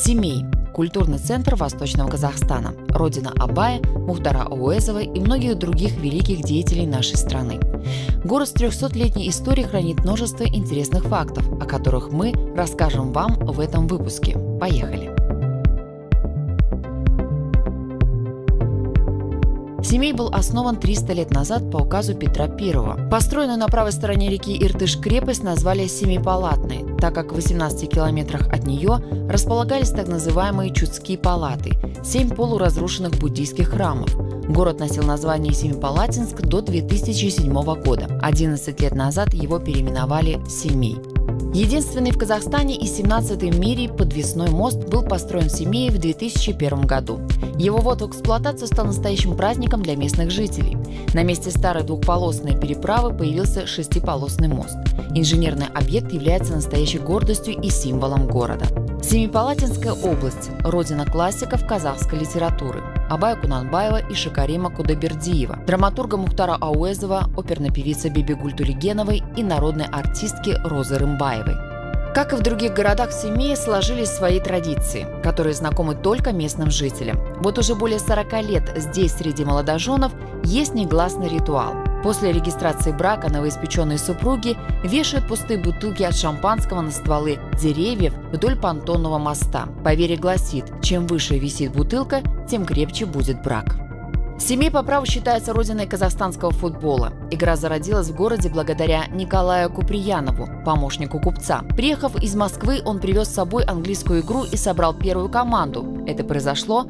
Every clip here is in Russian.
Семей – культурный центр Восточного Казахстана, родина Абая, Мухтара Ауэзова и многих других великих деятелей нашей страны. Город с 300-летней историей хранит множество интересных фактов, о которых мы расскажем вам в этом выпуске. Поехали! Семей был основан 300 лет назад по указу Петра I. Построенную на правой стороне реки Иртыш крепость назвали Семипалатной, так как в 18 километрах от нее располагались так называемые Чудские палаты – 7 полуразрушенных буддийских храмов. Город носил название Семипалатинск до 2007 года. 11 лет назад его переименовали в Семей. Единственный в Казахстане и 17-й в мире подвесной мост был построен в Семее в 2001 году. Его ввод в эксплуатацию стал настоящим праздником для местных жителей. На месте старой двухполосной переправы появился шестиполосный мост. Инженерный объект является настоящей гордостью и символом города. Семипалатинская область – родина классиков казахской литературы Абая Кунанбаева и Шакарима Кудайбердиева, драматурга Мухтара Ауэзова, оперной певицы Бибигуль Тулигеновой и народной артистки Розы Рымбаевой. Как и в других городах, в Семее сложились свои традиции, которые знакомы только местным жителям. Вот уже более 40 лет здесь среди молодоженов есть негласный ритуал. После регистрации брака новоиспеченные супруги вешают пустые бутылки от шампанского на стволы деревьев вдоль понтонного моста. Поверье гласит, чем выше висит бутылка, тем крепче будет брак. Семей по праву считается родиной казахстанского футбола. Игра зародилась в городе благодаря Николаю Куприянову, помощнику купца. Приехав из Москвы, он привез с собой английскую игру и собрал первую команду. Это произошло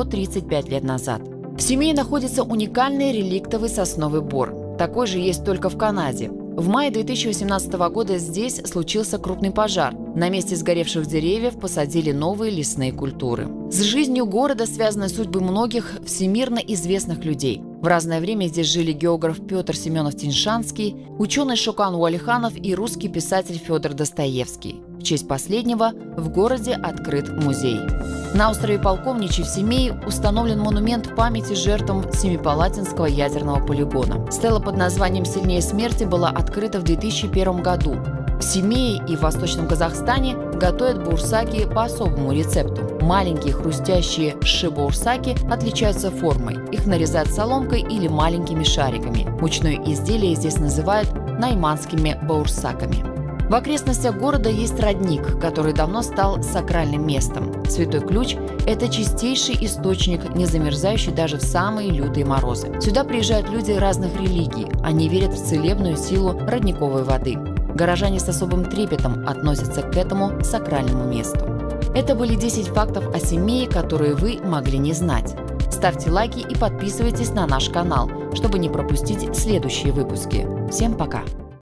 135 лет назад. В Семее находится уникальный реликтовый сосновый бор. Такой же есть только в Канаде. В мае 2018 года здесь случился крупный пожар. На месте сгоревших деревьев посадили новые лесные культуры. С жизнью города связаны судьбы многих всемирно известных людей. В разное время здесь жили географ Петр Семенов-Тиньшанский, ученый Шокан Уалиханов и русский писатель Федор Достоевский. В честь последнего в городе открыт музей. На острове Полковничий в Семее установлен монумент памяти жертвам Семипалатинского ядерного полигона. Стела под названием «Сильнее смерти» была открыта в 2001 году. В Семее и в Восточном Казахстане готовят баурсаки по особому рецепту. Маленькие хрустящие ши-баурсаки отличаются формой. Их нарезают соломкой или маленькими шариками. Мучное изделие здесь называют найманскими баурсаками. В окрестностях города есть родник, который давно стал сакральным местом. Святой Ключ – это чистейший источник, не замерзающий даже в самые лютые морозы. Сюда приезжают люди разных религий. Они верят в целебную силу родниковой воды. Горожане с особым трепетом относятся к этому сакральному месту. Это были 10 фактов о Семее, которые вы могли не знать. Ставьте лайки и подписывайтесь на наш канал, чтобы не пропустить следующие выпуски. Всем пока!